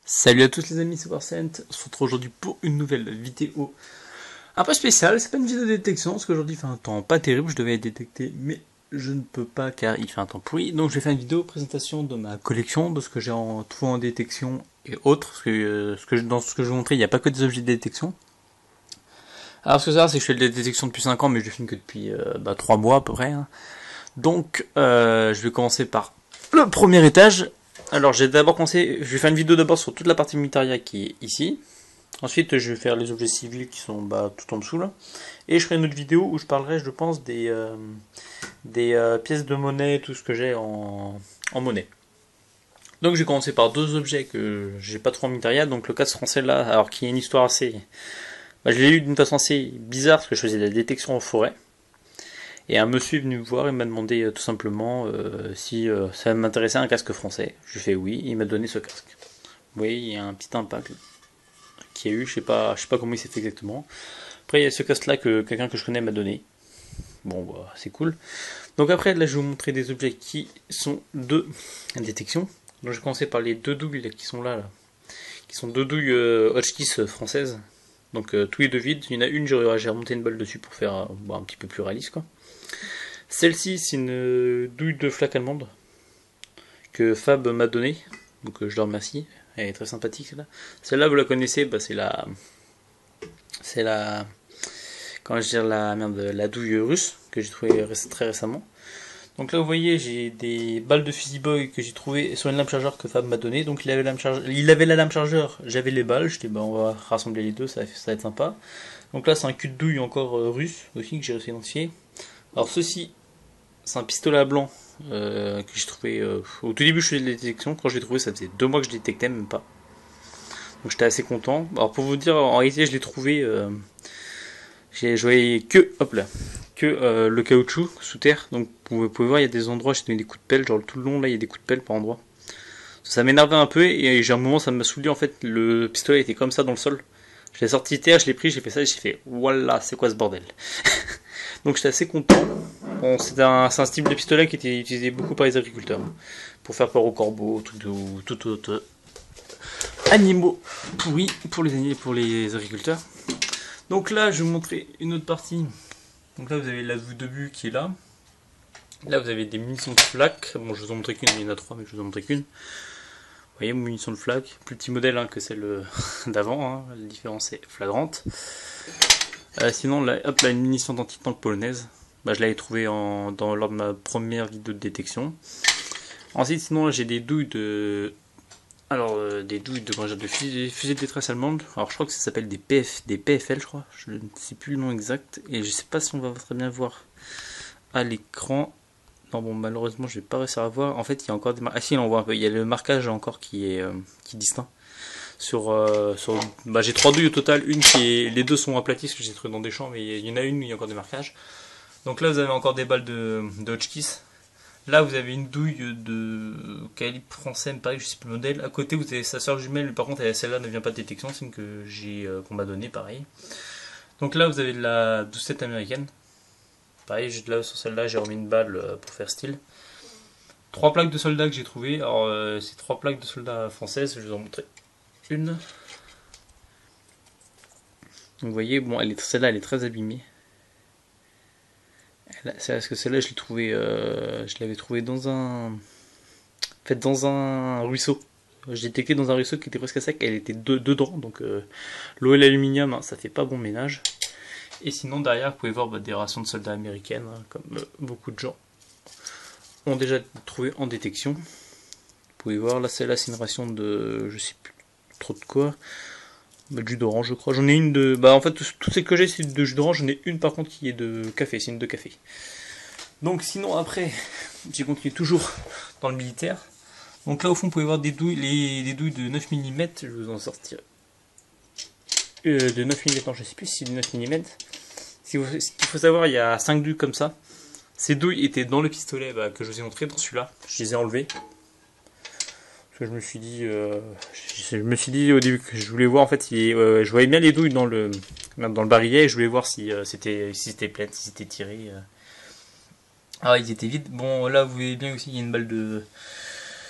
Salut à tous les amis, c'est Warcent. On se retrouve aujourd'hui pour une nouvelle vidéo un peu spéciale. C'est pas une vidéo de détection parce qu'aujourd'hui il fait un temps pas terrible. Je devais être détecté, mais je ne peux pas car il fait un temps pourri. Donc je vais faire une vidéo présentation de ma collection, de ce que j'ai en tout en détection et autres. Parce que, dans ce que je vais vous montrer, il n'y a pas que des objets de détection. Alors ce que ça, c'est que je fais de la détection depuis 5 ans, mais je le filme que depuis 3 mois à peu près. Hein. Donc je vais commencer par le premier étage. Alors j'ai d'abord commencé, je vais faire une vidéo d'abord sur toute la partie militaria qui est ici. Ensuite je vais faire les objets civils qui sont tout en dessous là. Et je ferai une autre vidéo où je parlerai je pense des pièces de monnaie, tout ce que j'ai en monnaie. Donc je vais commencer par deux objets que j'ai pas trop en militaria. Donc le casse français là, alors qui a une histoire assez... je l'ai eu d'une façon assez bizarre parce que je faisais de la détection en forêt. Et un monsieur est venu me voir et m'a demandé tout simplement si ça m'intéressait un casque français. Je lui ai fait oui, il m'a donné ce casque. Vous voyez, il y a un petit impact qu'il y a eu, je sais pas comment il s'est fait exactement. Après, il y a ce casque-là que quelqu'un que je connais m'a donné. Bon, bah, c'est cool. Donc après, là, je vais vous montrer des objets qui sont de détection. Donc je vais commencer par les deux douilles qui sont là, qui sont deux douilles Hotchkiss françaises. Donc tous les deux vides. Il y en a une, j'ai remonté une balle dessus pour faire un petit peu plus réaliste, quoi. Celle-ci, c'est une douille de flaque allemande que Fab m'a donnée, donc je le remercie. Elle est très sympathique celle-là. Celle-là, vous la connaissez, la douille russe que j'ai trouvée très récemment. Donc là, vous voyez, j'ai des balles de fusil boy que j'ai trouvées sur une lame chargeur que Fab m'a donnée. Donc il avait la lame chargeur, j'avais les balles. Je dis on va rassembler les deux, ça va être sympa. Donc là, c'est un cul de douille encore russe aussi que j'ai réussi à identifier. Alors ceci, c'est un pistolet à blanc que j'ai trouvé au tout début. Je faisais de la détection. Quand je l'ai trouvé, ça faisait 2 mois que je détectais, même pas. Donc j'étais assez content. Alors pour vous dire, en réalité, je l'ai trouvé. J'ai joué que le caoutchouc sous terre. Donc vous pouvez voir, il y a des endroits, j'ai donné des coups de pelle, genre tout le long là, il y a des coups de pelle par endroit. Ça m'énervait un peu et j'ai un moment, ça m'a saoulé en fait. Le pistolet était comme ça dans le sol. Je l'ai sorti de terre, je l'ai pris, j'ai fait ça et j'ai fait voilà, c'est quoi ce bordel. Donc j'étais assez content. Bon, c'est un style de pistolet qui était utilisé beaucoup par les agriculteurs. Pour faire peur aux corbeaux, tout autre animaux pourris pour les agriculteurs. Donc là, je vais vous montrer une autre partie. Donc là, vous avez la vue de but qui est là. Là, vous avez des munitions de flak. Bon, je vous en montrer qu'une, il y en a 3, mais je vous en montrer qu'une. Vous voyez, munitions de flak. Plus petit modèle que celle d'avant. Hein. La différence est flagrante. Sinon, là, hop, là, une munition d'anti-tank polonaise. Je l'avais trouvé lors de ma première vidéo de détection. Ensuite, sinon, j'ai des douilles de... de fusée de détresse allemande. Alors, je crois que ça s'appelle des PFL, je crois. Je ne sais plus le nom exact. Et je sais pas si on va très bien voir à l'écran. Non, bon, malheureusement, je vais pas réussir à voir. En fait, il y a encore des marquages. Ah si, on voit un peu. Il y a le marquage encore qui est distinct. J'ai 3 douilles au total. Une qui est... Les deux sont aplaties parce que j'ai trouvé dans des champs. Mais il y en a une où il y a encore des marquages. Donc là, vous avez encore des balles de Hotchkiss. Là, vous avez une douille de calibre français, pareil, je sais plus le modèle. À côté, vous avez sa soeur jumelle, par contre, celle-là ne vient pas de détection, c'est une qu'on m'a donnée, pareil. Donc là, vous avez de la 12-7 américaine. Pareil, là, sur celle-là, j'ai remis une balle pour faire style. 3 plaques de soldats que j'ai trouvées. Alors, c'est 3 plaques de soldats françaises, je vais vous en montrer une. Donc, vous voyez, bon, celle-là, elle est très abîmée. Parce que celle-là, je l'avais trouvée dans un ruisseau. Je détectais dans un ruisseau qui était presque à sec. Elle était dedans, donc l'eau et l'aluminium, ça fait pas bon ménage. Et sinon, derrière, vous pouvez voir des rations de soldats américaines, comme beaucoup de gens ont déjà trouvé en détection. Vous pouvez voir, là, celle-là, c'est une ration de, je sais plus trop de quoi. Du jus d'orange, je crois. J'en ai une de... en fait, tout ce que j'ai, c'est de jus d'orange. J'en ai une, par contre, qui est de café. C'est une de café. Donc, sinon, après, j'ai continué toujours dans le militaire. Donc là, au fond, vous pouvez voir des douilles, des douilles de 9 mm. Je vais vous en sortir. De 9 mm, non, je sais plus si c'est de 9 mm. Ce qu'il faut savoir, il y a 5 douilles comme ça. Ces douilles étaient dans le pistolet que je vous ai montré, dans celui-là. Je les ai enlevées. Je me suis dit au début que je voulais voir en fait je voyais bien les douilles dans le barillet et je voulais voir si c'était plein, si c'était tiré. Ah, ils étaient vides. Bon, là vous voyez bien aussi il y a une balle de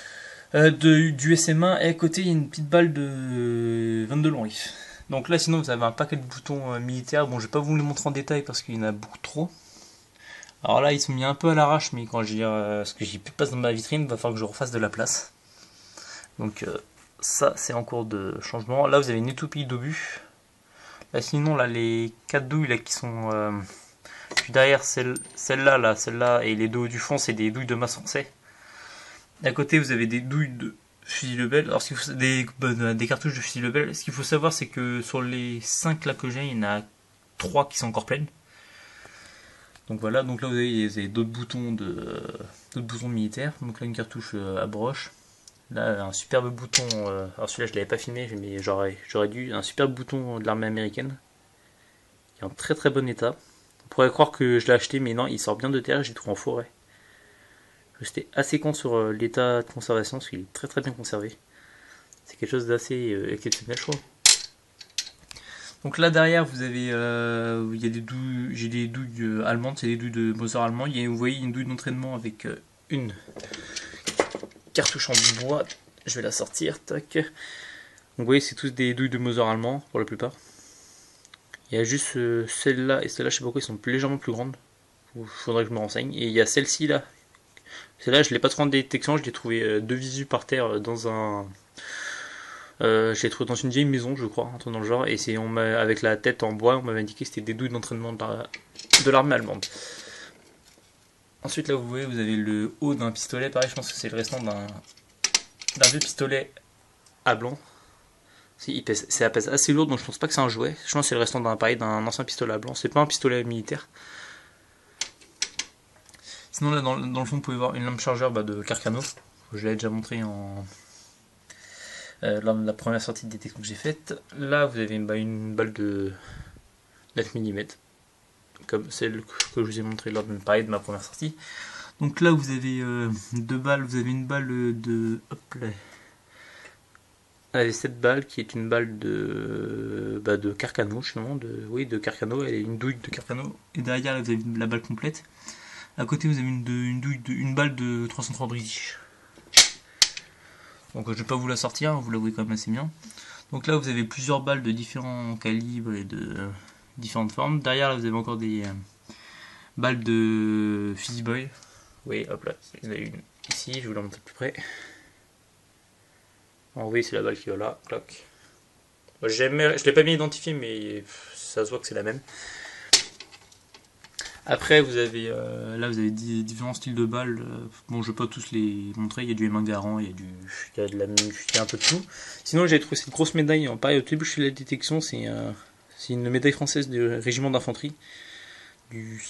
du SMA, et à côté il y a une petite balle de 22 long rifle. Donc là sinon vous avez un paquet de boutons militaires, bon je vais pas vous les montrer en détail parce qu'il y en a beaucoup trop. Alors là ils sont mis un peu à l'arrache, mais quand je dis ce que j'ai plus de place dans ma vitrine, il va falloir que je refasse de la place. Donc ça c'est en cours de changement. Là vous avez une étoupille d'obus. Là sinon là les 4 douilles là qui sont derrière celle-là et les deux du fond c'est des douilles de masse français. À côté vous avez des douilles de fusil Lebel, alors des cartouches de fusil Lebel. Ce qu'il faut savoir c'est que sur les 5 là que j'ai, il y en a 3 qui sont encore pleines. Donc voilà, donc là vous avez d'autres boutons militaires. Donc là une cartouche à broche. Là un superbe bouton, alors celui-là je l'avais pas filmé mais j'aurais dû, un superbe bouton de l'armée américaine. Qui est en très très bon état. On pourrait croire que je l'ai acheté mais non, il sort bien de terre, j'ai trouvé en forêt. J'étais assez con sur l'état de conservation parce qu'il est très très bien conservé. C'est quelque chose d'assez exceptionnel je trouve. Donc là derrière vous avez il y a des douilles, j'ai des douilles allemandes, c'est des douilles de Mauser allemand. Vous voyez une douille d'entraînement avec une cartouche en bois. Je vais la sortir, tac. Donc vous voyez c'est tous des douilles de Mauser allemand pour la plupart. Il y a juste celle-là et celle-là, je sais pas pourquoi, ils sont légèrement plus grandes. Il faudrait que je me renseigne. Et il y a celle-ci là. Celle-là, je l'ai pas trop en détection, je l'ai trouvé de visu par terre dans un. Je l'ai trouvé dans une vieille maison, je crois, un truc dans le genre. Et c'est avec la tête en bois, on m'avait indiqué que c'était des douilles d'entraînement de l'armée allemande. Ensuite, là, vous voyez, vous avez le haut d'un pistolet. Pareil, je pense que c'est le restant d'un vieux pistolet à blanc. Ça pèse assez lourd, donc je pense pas que c'est un jouet. Je pense que c'est le restant d'un ancien pistolet à blanc. C'est pas un pistolet militaire. Sinon là dans le fond vous pouvez voir une lampe chargeur de Carcano. Je l'avais déjà montré lors de la première sortie de détection que j'ai faite. Là vous avez une balle de 9 mm. Comme celle que je vous ai montré lors de ma première sortie. Donc là vous avez deux balles, vous avez une balle de. Hop là. Allez, cette balle qui est une balle de Carcano, justement, de Carcano, elle est une douille de Carcano, et derrière vous avez la balle complète. À côté vous avez une balle de 303 British. Donc je vais pas vous la sortir, vous la voyez quand même assez bien. Donc là vous avez plusieurs balles de différents calibres et de différentes formes. Derrière là vous avez encore des balles de Fizzy Boy. Oui, hop là, il y en a une ici, je vais vous la montrer de plus près. En oui, c'est la balle qui va là, cloc. Je l'ai pas bien identifié, mais ça se voit que c'est la même. Après, vous avez là, vous avez différents styles de balles. Bon, je vais pas tous les montrer. Il y a du M1 Garand, il y a un peu de tout. Sinon, j'ai trouvé cette grosse médaille. Pareil, au début, je fais la détection. C'est une médaille française du régiment d'infanterie du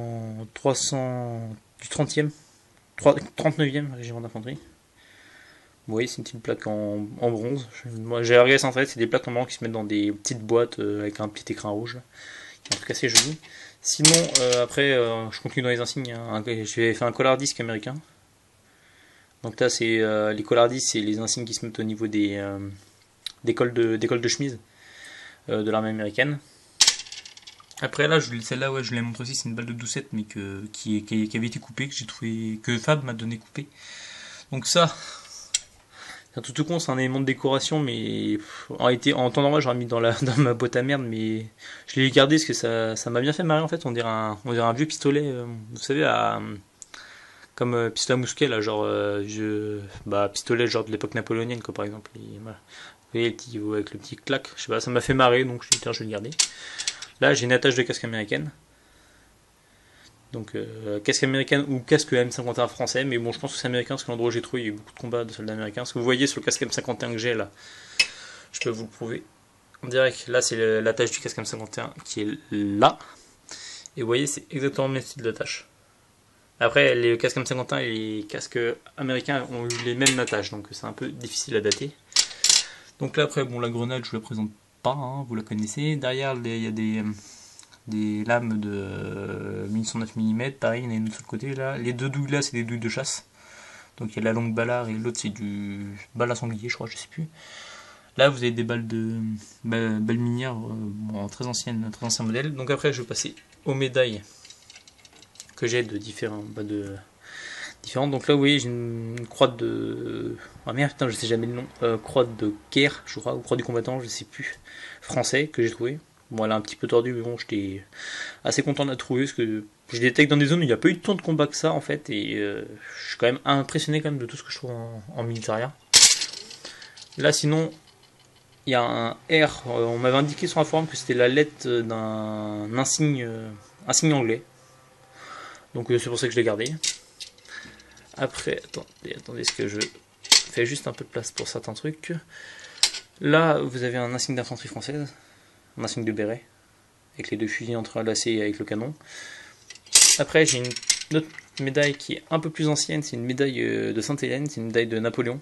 30e, 39e régiment d'infanterie. Vous voyez, c'est une petite plaque en bronze. Moi, j'ai regardé ça en fait, c'est des plaques en bronze qui se mettent dans des petites boîtes avec un petit écrin rouge. Qui est en tout cas assez joli. Sinon, après, je continue dans les insignes. J'ai fait un collardisque américain. Donc là, c'est les collardisques, c'est les insignes qui se mettent au niveau des cols de chemise de l'armée américaine. Après là, celle-là, ouais, je l'ai montré aussi, c'est une balle de 12-7, mais qui avait été coupée, que j'ai trouvé, que Fab m'a donné coupée. Donc ça, c'est un tout con, c'est un élément de décoration, mais en temps normal, j'aurais mis dans ma boîte à merde, mais je l'ai gardé parce que ça m'a bien fait marrer en fait. On dirait un vieux pistolet, vous savez, comme pistolet à mousquet, là, genre, pistolet genre de l'époque napoléonienne, quoi, par exemple. Voilà. Vous voyez, avec le petit clac, je sais pas, ça m'a fait marrer, donc je vais le garder. Là, j'ai une attache de casque américaine. Donc, casque américaine ou casque M51 français, mais bon, je pense que c'est américain parce que l'endroit où j'ai trouvé, il y a eu beaucoup de combats de soldats américains. Ce que vous voyez sur le casque M51 que j'ai là, je peux vous le prouver. On dirait que là, c'est l'attache du casque M51 qui est là. Et vous voyez, c'est exactement le même style d'attache. Après, les casques M51 et les casques américains ont eu les mêmes attaches, donc c'est un peu difficile à dater. Donc là, après, bon, la grenade, je vous la présente pas, hein, vous la connaissez. Derrière, il y a des lames de munitions 9 mm, pareil, il y en a une autre sur le côté là. Les deux douilles là, c'est des douilles de chasse. Donc il y a la longue ballard et l'autre c'est du balle à sanglier, je crois, je sais plus. Là, vous avez des balles minières, très ancien modèle. Donc après, je vais passer aux médailles que j'ai de différents différentes. Donc là, vous voyez, j'ai une croix de... Ah merde, putain, je sais jamais le nom. Croix de guerre, je crois, ou croix du combattant, je sais plus. Français, que j'ai trouvé. Bon, elle est un petit peu tordue, mais bon, j'étais assez content de la trouver, parce que je détecte dans des zones où il n'y a pas eu tant de combats que ça, en fait, et je suis quand même impressionné quand même de tout ce que je trouve en Militaria. Là, sinon, il y a un R, on m'avait indiqué sur un forum que c'était la lettre d'un insigne anglais. Donc c'est pour ça que je l'ai gardé. Après, attendez, est-ce que je fais juste un peu de place pour certains trucs. Là, vous avez un insigne d'infanterie française, un insigne de béret, avec les deux fusils entrelacés et avec le canon. Après, j'ai une autre médaille qui est un peu plus ancienne, c'est une médaille de Sainte-Hélène, c'est une médaille de Napoléon.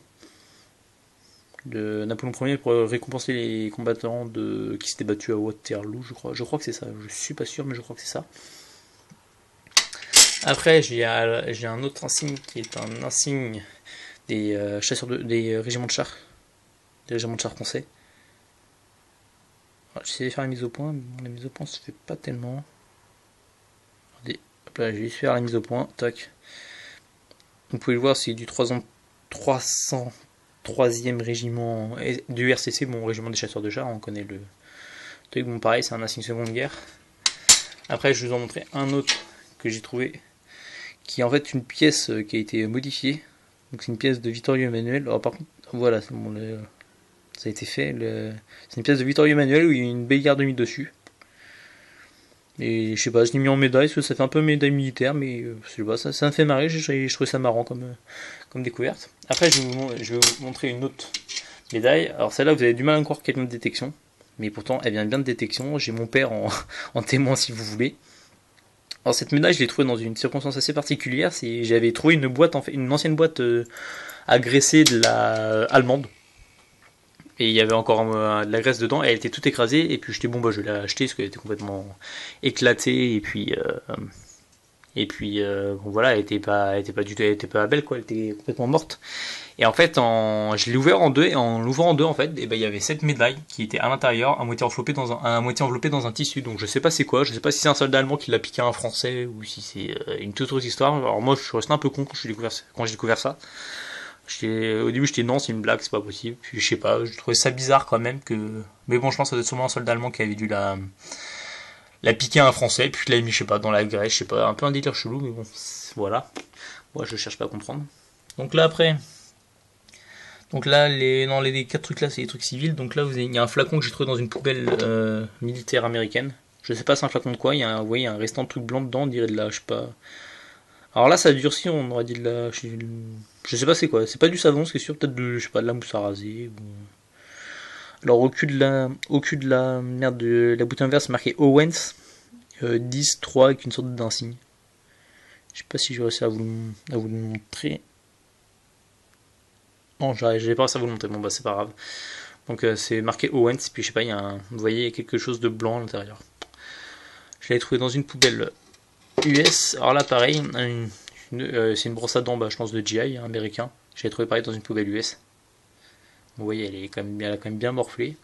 De Napoléon Ier pour récompenser les combattants qui s'étaient battus à Waterloo, je crois. Je crois que c'est ça, je suis pas sûr, mais je crois que c'est ça. Après, j'ai un autre insigne qui est un insigne des des régiments de chars. Des régiments de chars français. J'essaie de faire la mise au point, mais bon, la mise au point se fait pas tellement. Regardez, hop là, je vais juste faire la mise au point, tac. Vous pouvez le voir, c'est du 303e régiment du RCC, bon, régiment des chasseurs de chars, on connaît le truc. Bon, pareil, c'est un insigne seconde guerre. Après, je vais vous en montrer un autre que j'ai trouvé, qui est en fait une pièce qui a été modifiée. Donc c'est une pièce de Vittorio Emanuele. Alors par contre, voilà, c'est bon, ça a été fait. C'est une pièce de Vittorio Emanuele où il y a une belle garde de mine dessus. Et je sais pas, je l'ai mis en médaille, parce que ça fait un peu médaille militaire, mais je sais pas, ça me fait marrer, je trouve ça marrant comme découverte. Après, je vais vous montrer une autre médaille. Alors celle-là, vous avez du mal à croire qu'elle vient de détection, mais pourtant elle vient bien de détection. J'ai mon père en témoin si vous voulez. Alors cette médaille, je l'ai trouvée dans une circonstance assez particulière. J'avais trouvé une boîte, en fait, une ancienne boîte agressée de la allemande. Et il y avait encore de la graisse dedans, et elle était toute écrasée, et puis j'étais bon, bah je l'ai acheté parce qu'elle était complètement éclatée, et puis bon, voilà, elle était pas du tout, elle était pas belle quoi, elle était complètement morte. Et en fait, je l'ai ouvert en deux, et en l'ouvrant en deux en fait, et ben il y avait cette médaille qui était à l'intérieur, à moitié enveloppée dans un tissu. Donc je sais pas c'est quoi, je sais pas si c'est un soldat allemand qui l'a piqué à un français ou si c'est une toute autre histoire. Alors moi je suis resté un peu con quand j'ai découvert ça. Au début j'étais non, c'est une blague, c'est pas possible. Puis je sais pas, je trouvais ça bizarre quand même que. Mais bon, je pense que ça doit être sûrement un soldat allemand qui avait dû la piquer à un français, puis je l'avais mis, je sais pas, dans la graisse, je sais pas, un peu un délire chelou, mais bon, voilà. Moi je cherche pas à comprendre. Donc là après. Donc là, les 4 trucs là, c'est des trucs civils. Donc là, il y a un flacon que j'ai trouvé dans une poubelle militaire américaine. Je sais pas c'est un flacon de quoi, vous voyez, il y a un restant de truc blanc dedans, on dirait de la, je sais pas. Alors là, ça a durci, on aurait dit de la. Je sais pas c'est quoi, c'est pas du savon, c'est sûr, peut-être de, je sais pas, de la mousse à raser. Ou... Alors au cul de la merde de la bouteille en verre, c'est marqué Owens 10, 3 avec une sorte d'insigne. Je sais pas si je vais réussir à vous le montrer. Non, j'avais pas réussi à vous le montrer, bon bah c'est pas grave. Donc c'est marqué Owens, puis je sais pas, vous voyez, il y a quelque chose de blanc à l'intérieur. Je l'avais trouvé dans une poubelle US. Alors là, pareil, c'est une brosse à dents, bah, je pense, de GI américain. Je l'ai trouvé pareil dans une poubelle US. Vous voyez, elle a quand même bien morflé.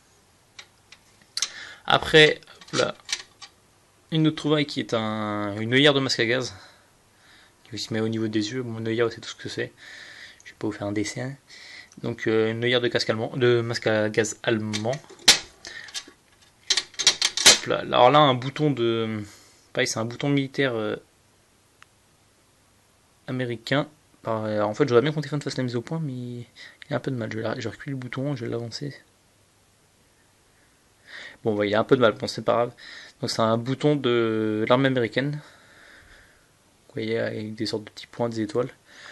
Après, là, une autre trouvaille qui est une œillère de masque à gaz, qui se met au niveau des yeux. Bon, une œillère, c'est tout ce que c'est. Je vais pas vous faire un dessin. Donc une œillère de masque à gaz allemand. Hop là. Alors là, un bouton de... Pareil, c'est un bouton militaire américain. Alors, en fait, j'aurais bien qu'on fasse la mise au point, mais il y a un peu de mal. Je vais reculer le bouton, je vais l'avancer. Bon, bah, il y a un peu de mal, bon, c'est pas grave. Donc c'est un bouton de l'armée américaine. Vous voyez, avec des sortes de petits points, des étoiles.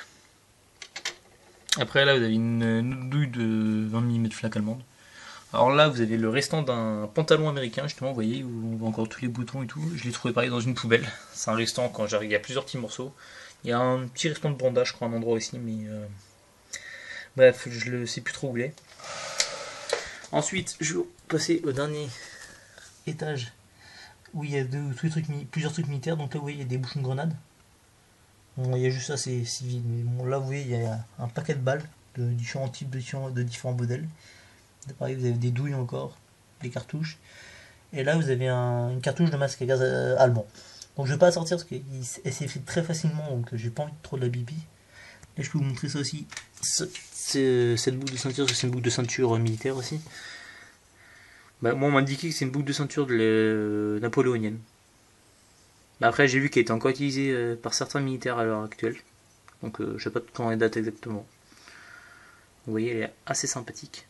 Après là, vous avez une douille de 20 mm de flaque allemande. Alors là, vous avez le restant d'un pantalon américain, justement, vous voyez, où on voit encore tous les boutons et tout. Je l'ai trouvé pareil dans une poubelle. C'est un restant, quand j'arrive, il y a plusieurs petits morceaux. Il y a un petit restant de bandage, je crois, à un endroit aussi, mais... Bref, je ne sais plus trop où il est. Ensuite, je vais passer au dernier étage, où il y a plusieurs trucs militaires. Donc là, vous voyez, il y a des bouchons de grenades. Bon, il y a juste ça, c'est civil. Mais bon, là, vous voyez, il y a un paquet de balles de différents types, de différents modèles. Pareil, vous avez des douilles encore, des cartouches. Et là, vous avez une cartouche de masque à gaz allemand. Donc je vais pas la sortir parce qu'elle s'est fait très facilement, donc j'ai pas envie de trop de la bibi. Et je peux vous montrer ça aussi. Cette boucle de ceinture, c'est une boucle de ceinture militaire aussi. Bah, moi on m'a indiqué que c'est une boucle de ceinture napoléonienne. Bah, après j'ai vu qu'elle était encore utilisée par certains militaires à l'heure actuelle. Donc je sais pas de quand elle date exactement. Vous voyez, elle est assez sympathique.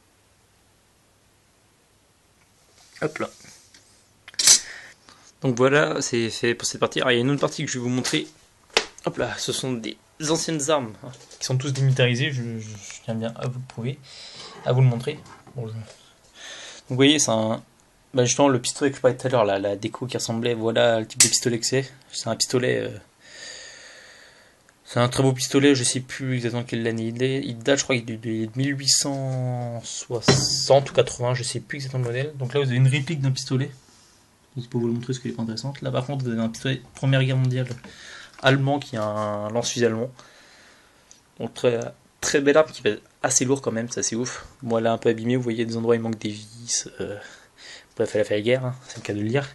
Hop là. Donc voilà, c'est fait pour cette partie. Alors il y a une autre partie que je vais vous montrer. Hop là, ce sont des anciennes armes hein, qui sont tous démilitarisées. Je tiens bien à vous le prouver, à vous le montrer. Bon, donc vous voyez, c'est un. Bah justement, le pistolet que je parlais tout à l'heure, la déco qui ressemblait, voilà le type de pistolet que c'est. C'est un pistolet. C'est un très beau pistolet, je sais plus exactement quelle année il est. Il date, je crois, de 1860 ou 80, je sais plus exactement le modèle. Donc là, vous avez une réplique d'un pistolet. Donc, pour vous le montrer, ce qui est pas intéressante. Là, par contre, vous avez un pistolet Première Guerre mondiale allemand qui a un lance-fusil allemand. Donc très, très belle arme qui pèse assez lourd quand même, c'est assez ouf. Bon, elle est un peu abîmée, vous voyez des endroits où il manque des vis. Bref, elle a fait la guerre, hein, c'est le cas de le dire.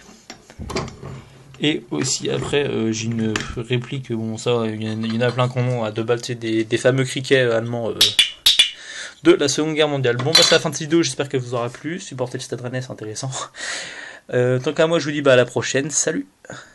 Et aussi après j'ai une réplique, bon ça il y en a plein qu'on a à 2 balles, des fameux criquets allemands de la Seconde Guerre mondiale. Bon bah c'est la fin de cette vidéo, j'espère qu'elle vous aura plu, supportez le Stade Rennais, c'est intéressant. Tant qu'à moi je vous dis bah à la prochaine, salut.